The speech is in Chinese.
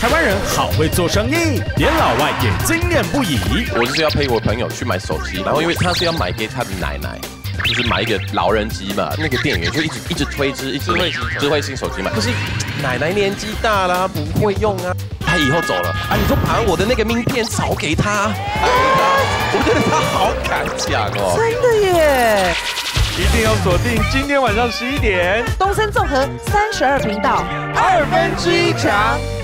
台湾人好会做生意，连老外也惊艳不已。 我就是要陪我朋友去买手机，然后因为他是要买给他的奶奶。 就是买一个老人机嘛，那个店员就一直推知智慧型手机嘛。可是奶奶年纪大了，不会用啊。他以后走了啊，你就把我的那个名片找给他。我觉得他好敢讲哦。 真的耶！ 一定要锁定今天晚上11点， 东森综合32频道，1/2强。